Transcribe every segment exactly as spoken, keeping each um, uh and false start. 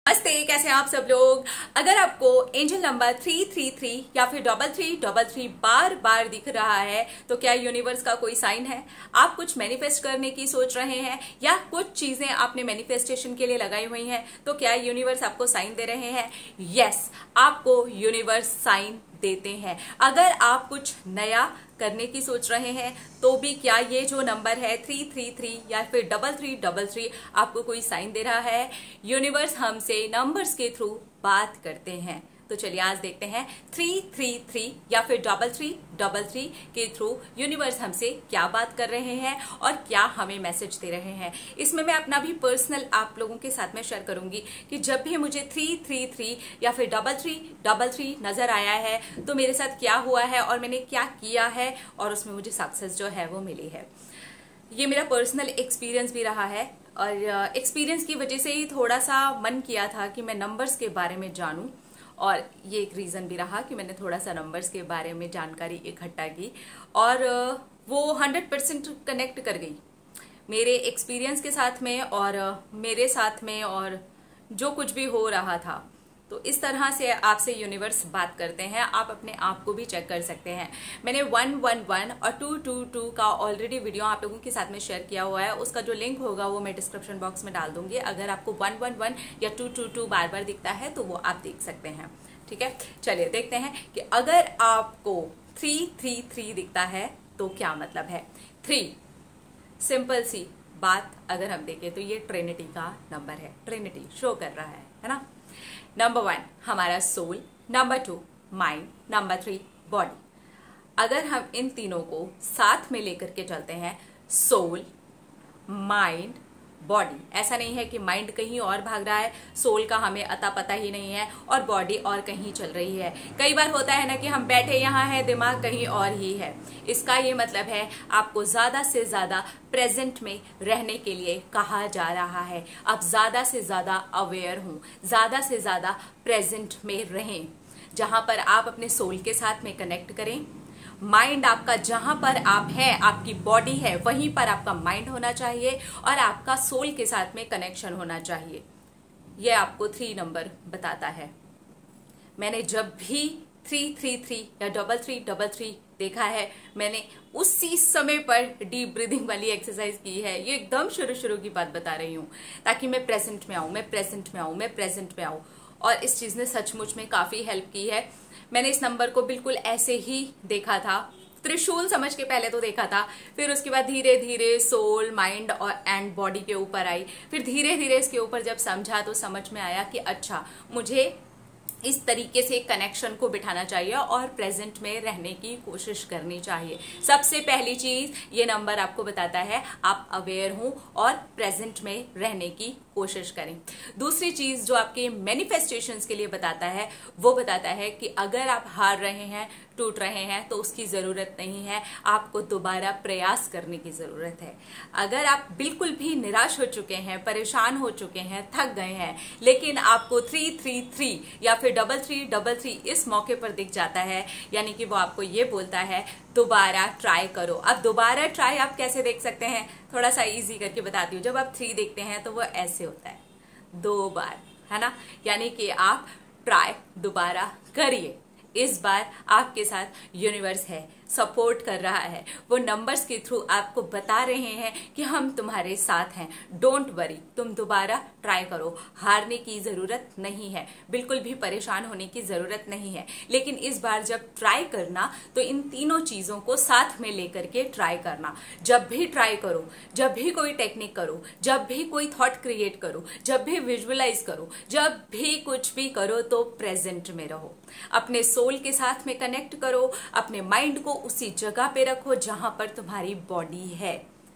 नमस्ते, कैसे हैं आप सब लोग। अगर आपको angel number three three three या फिर डबल थ्री डबल थ्री बार बार दिख रहा है तो क्या यूनिवर्स का कोई साइन है। आप कुछ मैनिफेस्ट करने की सोच रहे हैं या कुछ चीजें आपने मैनिफेस्टेशन के लिए लगाई हुई हैं तो क्या यूनिवर्स आपको साइन दे रहे हैं। यस, आपको यूनिवर्स साइन देते हैं। अगर आप कुछ नया करने की सोच रहे हैं तो भी क्या ये जो नंबर है थ्री थ्री थ्री या फिर डबल थ्री डबल थ्री आपको कोई साइन दे रहा है। यूनिवर्स हमसे नंबर्स के थ्रू बात करते हैं। तो चलिए आज देखते हैं थ्री थ्री थ्री या फिर डबल थ्री डबल थ्री के थ्रू यूनिवर्स हमसे क्या बात कर रहे हैं और क्या हमें मैसेज दे रहे हैं। इसमें मैं अपना भी पर्सनल आप लोगों के साथ में शेयर करूंगी कि जब भी मुझे थ्री थ्री थ्री या फिर डबल थ्री डबल थ्री नजर आया है तो मेरे साथ क्या हुआ है और मैंने क्या किया है और उसमें मुझे सक्सेस जो है वो मिली है। ये मेरा पर्सनल एक्सपीरियंस भी रहा है और एक्सपीरियंस की वजह से ही थोड़ा सा मन किया था कि मैं नंबर्स के बारे में जानूं और ये एक रीजन भी रहा कि मैंने थोड़ा सा नंबर्स के बारे में जानकारी इकट्ठा की और वो हंड्रेड परसेंट कनेक्ट कर गई मेरे एक्सपीरियंस के साथ में और मेरे साथ में और जो कुछ भी हो रहा था। तो इस तरह से आपसे यूनिवर्स बात करते हैं। आप अपने आप को भी चेक कर सकते हैं। मैंने वन वन वन और टू टू टू का ऑलरेडी वीडियो आप लोगों के साथ में शेयर किया हुआ है। उसका जो लिंक होगा वो मैं डिस्क्रिप्शन बॉक्स में डाल दूंगी। अगर आपको वन वन वन या टू टू टू बार बार दिखता है तो वो आप देख सकते हैं। ठीक है, चलिए देखते हैं कि अगर आपको थ्री थ्री थ्री दिखता है तो क्या मतलब है। थ्री, सिंपल सी बात अगर हम देखें तो ये ट्रिनिटी का नंबर है। ट्रिनिटी शो कर रहा है है ना। नंबर वन हमारा soul, number two mind, number three body. अगर हम इन तीनों को साथ में लेकर के चलते हैं, सोल, माइंड, बॉडी, ऐसा नहीं है कि माइंड कहीं और भाग रहा है, सोल का हमें अता पता ही नहीं है और बॉडी और कहीं चल रही है। कई बार होता है ना कि हम बैठे यहाँ हैं, दिमाग कहीं और ही है। इसका ये मतलब है आपको ज्यादा से ज्यादा प्रेजेंट में रहने के लिए कहा जा रहा है। आप ज्यादा से ज्यादा अवेयर हों, ज्यादा से ज्यादा प्रेजेंट में रहें, जहां पर आप अपने सोल के साथ में कनेक्ट करें। माइंड आपका जहां पर आप हैं, आपकी बॉडी है वहीं पर आपका माइंड होना चाहिए और आपका सोल के साथ में कनेक्शन होना चाहिए। यह आपको थ्री नंबर बताता है। मैंने जब भी थ्री थ्री थ्री या डबल थ्री डबल थ्री देखा है मैंने उसी समय पर डीप ब्रीदिंग वाली एक्सरसाइज की है। ये एकदम शुरू शुरू की बात बता रही हूँ ताकि मैं प्रेजेंट में आऊं, मैं प्रेजेंट में आऊं, मैं प्रेजेंट में आऊं और इस चीज ने सचमुच में काफी हेल्प की है। मैंने इस नंबर को बिल्कुल ऐसे ही देखा था, त्रिशूल समझ के पहले तो देखा था, फिर उसके बाद धीरे धीरे सोल, माइंड और एंड बॉडी के ऊपर आई। फिर धीरे धीरे इसके ऊपर जब समझा तो समझ में आया कि अच्छा मुझे इस तरीके से कनेक्शन को बिठाना चाहिए और प्रेजेंट में रहने की कोशिश करनी चाहिए। सबसे पहली चीज ये नंबर आपको बताता है आप अवेयर हो और प्रेजेंट में रहने की कोशिश करें। दूसरी चीज जो आपके मैनिफेस्टेशंस के लिए बताता है वो बताता है कि अगर आप हार रहे हैं, टूट रहे हैं तो उसकी जरूरत नहीं है, आपको दोबारा प्रयास करने की जरूरत है। अगर आप बिल्कुल भी निराश हो चुके हैं, परेशान हो चुके हैं, थक गए हैं, लेकिन आपको थ्री थ्री थ्री या फिर डबल थ्री डबल थ्री इस मौके पर दिख जाता है, यानी कि वो आपको ये बोलता है दोबारा ट्राई करो। अब दोबारा ट्राई आप कैसे देख सकते हैं, थोड़ा सा इजी करके बताती हूँ। जब आप थ्री देखते हैं तो वो ऐसे होता है, दो बार, है ना, यानी कि आप ट्राई दोबारा करिए। इस बार आपके साथ यूनिवर्स है, सपोर्ट कर रहा है। वो नंबर्स के थ्रू आपको बता रहे हैं कि हम तुम्हारे साथ हैं, डोंट वरी, तुम दोबारा ट्राई करो। हारने की जरूरत नहीं है, बिल्कुल भी परेशान होने की जरूरत नहीं है। लेकिन इस बार जब ट्राई करना तो इन तीनों चीजों को साथ में लेकर के ट्राई करना। जब भी ट्राई करो, जब भी कोई टेक्निक करो, जब भी कोई थॉट क्रिएट करो, जब भी विजुअलाइज करो, जब भी कुछ भी करो तो प्रेजेंट में रहो। अपने सोल के साथ में कनेक्ट करो, अपने माइंड को उसी जगह पे रखो जहां पर तुम्हारी बॉडी है।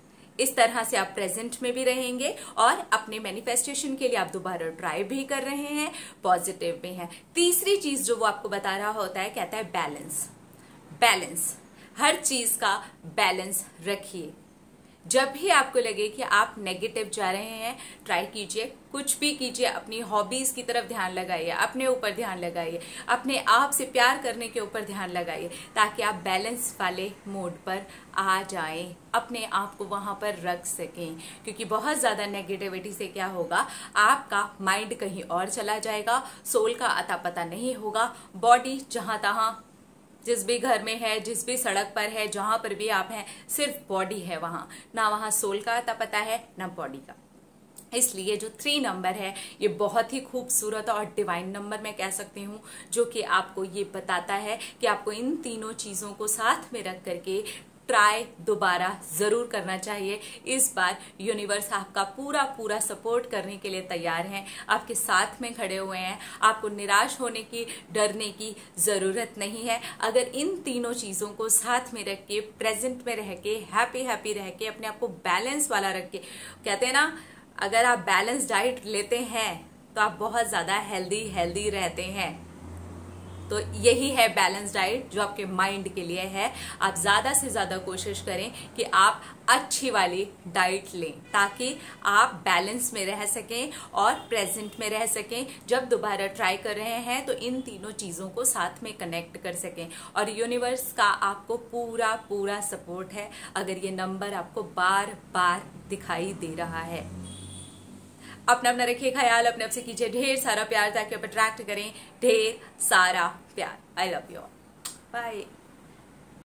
इस तरह से आप प्रेजेंट में भी रहेंगे और अपने मैनिफेस्टेशन के लिए आप दोबारा ट्राई भी कर रहे हैं, पॉजिटिव में हैं। तीसरी चीज जो वो आपको बता रहा होता है, कहता है बैलेंस। बैलेंस, हर चीज का बैलेंस रखिए। जब भी आपको लगे कि आप नेगेटिव जा रहे हैं, ट्राई कीजिए, कुछ भी कीजिए, अपनी हॉबीज की तरफ ध्यान लगाइए, अपने ऊपर ध्यान लगाइए, अपने आप से प्यार करने के ऊपर ध्यान लगाइए, ताकि आप बैलेंस वाले मोड पर आ जाएं, अपने आप को वहां पर रख सकें। क्योंकि बहुत ज्यादा नेगेटिविटी से क्या होगा, आपका माइंड कहीं और चला जाएगा, सोल का अता पता नहीं होगा, बॉडी जहां तहां जिस भी घर में है, जिस भी सड़क पर है, जहां पर भी आप हैं, सिर्फ बॉडी है वहां, ना वहां सोल का अता पता है, ना बॉडी का। इसलिए जो थ्री नंबर है ये बहुत ही खूबसूरत और डिवाइन नंबर मैं कह सकती हूँ, जो कि आपको ये बताता है कि आपको इन तीनों चीजों को साथ में रख करके ट्राई दोबारा जरूर करना चाहिए। इस बार यूनिवर्स आपका पूरा पूरा सपोर्ट करने के लिए तैयार है, आपके साथ में खड़े हुए हैं। आपको निराश होने की, डरने की जरूरत नहीं है। अगर इन तीनों चीजों को साथ में रख के, प्रेजेंट में रह के, हैप्पी हैप्पी रह के, अपने आप को बैलेंस वाला रख के, कहते हैं ना, अगर आप बैलेंस डाइट लेते हैं तो आप बहुत ज्यादा हेल्दी हेल्दी रहते हैं। तो यही है बैलेंस डाइट जो आपके माइंड के लिए है। आप ज्यादा से ज्यादा कोशिश करें कि आप अच्छी वाली डाइट लें, ताकि आप बैलेंस में रह सकें और प्रेजेंट में रह सकें। जब दोबारा ट्राई कर रहे हैं तो इन तीनों चीजों को साथ में कनेक्ट कर सकें। और यूनिवर्स का आपको पूरा पूरा सपोर्ट है, अगर ये नंबर आपको बार बार दिखाई दे रहा है। अपना अपना रखिए ख्याल, अपने आप से कीजिए ढेर सारा प्यार, ताकि आप अट्रैक्ट करें ढेर सारा प्यार। I love you all, bye.